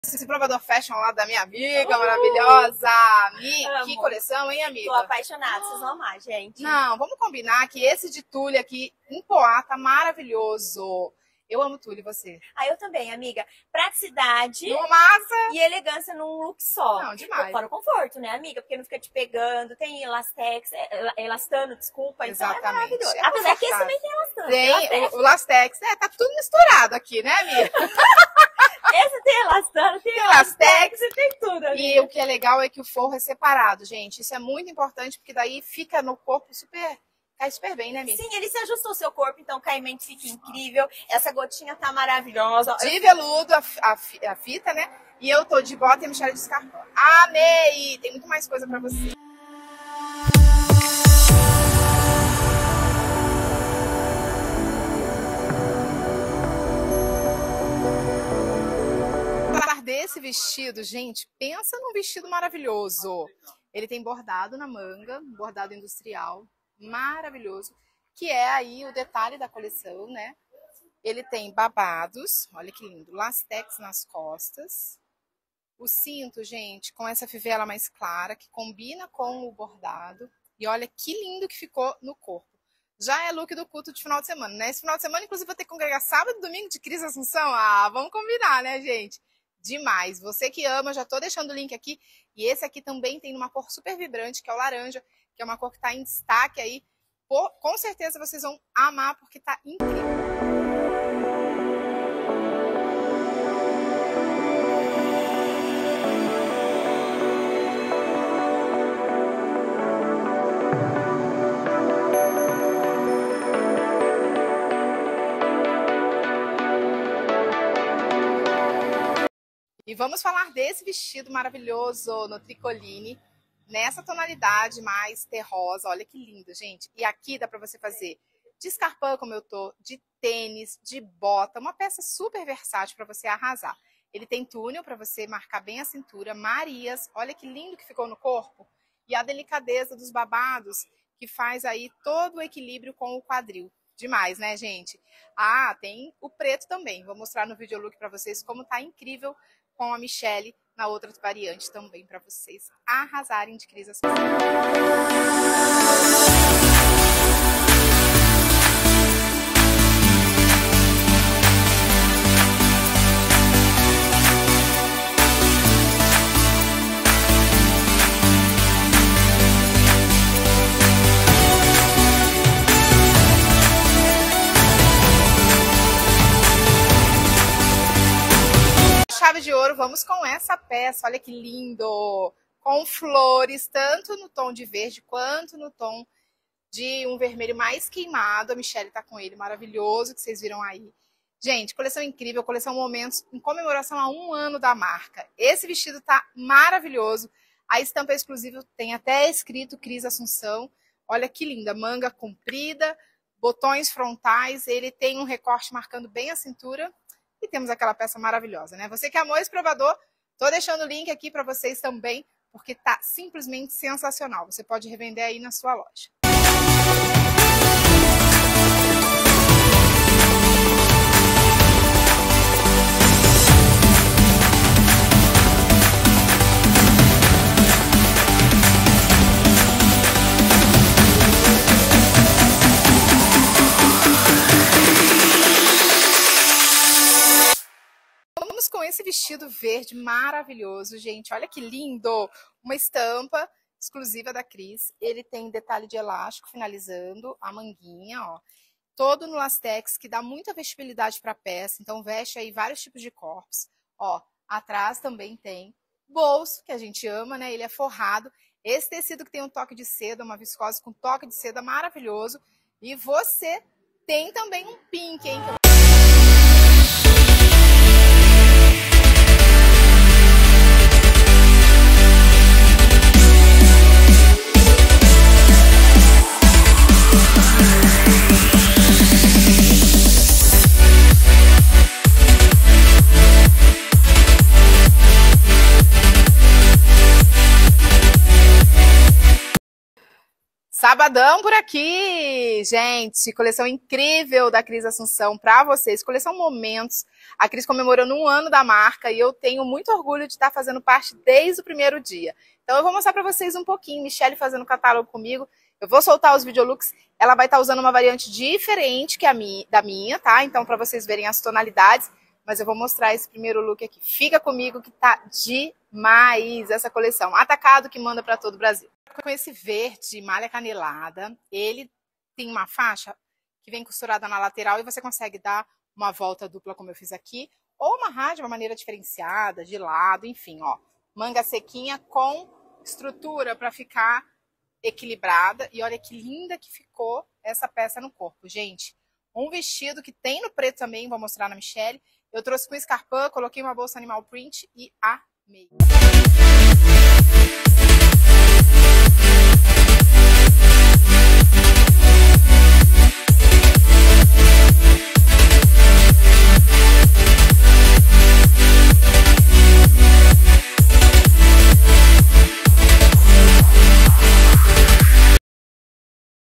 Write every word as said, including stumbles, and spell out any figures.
Esse provador fashion lá da minha amiga, uh, maravilhosa. Mi, que coleção, hein, amiga? Tô apaixonada, vocês vão amar, gente. Não, vamos combinar que esse de tule aqui em Poá tá maravilhoso. Eu amo tule, você? Ah, eu também, amiga. Praticidade uma massa e elegância num look só. Não, demais. Fora o conforto, né, amiga? Porque não fica te pegando, tem elastex, elastano, desculpa. Exatamente. Então é maravilhoso. É Apesar que esse também tem elastano. Tem, elastex. o, o lastex, é, tá tudo misturado aqui, né, amiga? Esse tem elastano, tem, tem elastex e tem tudo, amiga. E o que é legal é que o forro é separado, gente. Isso é muito importante, porque daí fica no corpo super... Cai super bem, né, amiga? Sim, ele se ajustou ao seu corpo, então o caimento fica incrível. Essa gotinha tá maravilhosa. De veludo, a, a, a fita, né? E eu tô de bota e a Michelle de escarpão. Amei! Tem muito mais coisa pra você. Desse vestido, gente, pensa num vestido maravilhoso. Ele tem bordado na manga, bordado industrial, maravilhoso, que é aí o detalhe da coleção, né? Ele tem babados, olha que lindo, lastex nas costas. O cinto, gente, com essa fivela mais clara, que combina com o bordado. E olha que lindo que ficou no corpo. Já é look do culto de final de semana, né? Esse final de semana, inclusive, vou ter que congregar sábado e domingo de Cris Assunção. Ah, vamos combinar, né, gente? Demais. Você que ama, já tô deixando o link aqui. E esse aqui também tem uma cor super vibrante, que é o laranja, que é uma cor que tá em destaque aí. Por, com certeza vocês vão amar, porque tá incrível. E vamos falar desse vestido maravilhoso no tricoline, nessa tonalidade mais terrosa. Olha que lindo, gente. E aqui dá para você fazer de escarpão, como eu tô, de tênis, de bota, uma peça super versátil para você arrasar. Ele tem túnel para você marcar bem a cintura, Marias, olha que lindo que ficou no corpo. E a delicadeza dos babados, que faz aí todo o equilíbrio com o quadril. Demais, né, gente? Ah, tem o preto também. Vou mostrar no videolook para vocês como tá incrível com a Michelle na outra variante também, para vocês arrasarem de Cris Assunção. Chave de ouro, vamos com essa peça, olha que lindo, com flores, tanto no tom de verde quanto no tom de um vermelho mais queimado. A Michelle tá com ele, maravilhoso, que vocês viram aí. Gente, coleção incrível, coleção Momentos, em comemoração a um ano da marca. Esse vestido tá maravilhoso, a estampa exclusiva tem até escrito Cris Assunção, olha que linda, manga comprida, botões frontais, ele tem um recorte marcando bem a cintura. E temos aquela peça maravilhosa, né? Você que amou esse provador, tô deixando o link aqui para vocês também, porque tá simplesmente sensacional. Você pode revender aí na sua loja. Com esse vestido verde maravilhoso, gente, olha que lindo, uma estampa exclusiva da Cris, ele tem detalhe de elástico finalizando a manguinha, ó, todo no lastex, que dá muita vestibilidade para a peça, então veste aí vários tipos de corpos, ó, atrás também tem bolso, que a gente ama, né, ele é forrado, esse tecido que tem um toque de seda, uma viscose com toque de seda maravilhoso, e você tem também um pink, hein, que eu... Sabadão por aqui, gente, coleção incrível da Cris Assunção para vocês, coleção Momentos. A Cris comemorando um ano da marca e eu tenho muito orgulho de estar fazendo parte desde o primeiro dia. Então eu vou mostrar para vocês um pouquinho, Michelle fazendo catálogo comigo. Eu vou soltar os videolooks, ela vai estar usando uma variante diferente que a minha, da minha, tá? Então para vocês verem as tonalidades, mas eu vou mostrar esse primeiro look aqui. Fica comigo que tá demais essa coleção. Atacado que manda para todo o Brasil. Com esse verde malha canelada, ele tem uma faixa que vem costurada na lateral e você consegue dar uma volta dupla como eu fiz aqui, ou amarrar de uma maneira diferenciada, de lado, enfim, ó. Manga sequinha com estrutura para ficar equilibrada. E olha que linda que ficou essa peça no corpo, gente. Um vestido que tem no preto também, vou mostrar na Michelle. Eu trouxe com escarpã, coloquei uma bolsa animal print e amei.